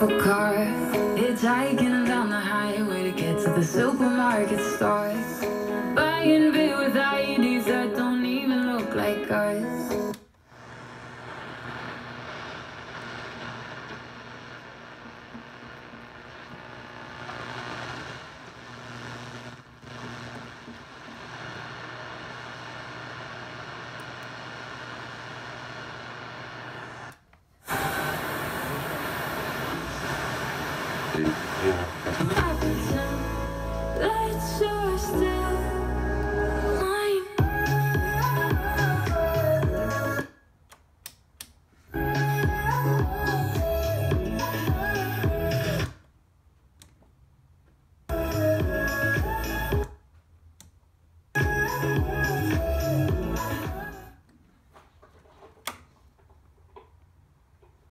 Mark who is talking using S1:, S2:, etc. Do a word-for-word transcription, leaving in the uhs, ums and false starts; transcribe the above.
S1: a car, hitchhiking down the highway to get to the supermarket store, buying beer with I Ds that don't even look like ours. I pretend that you're still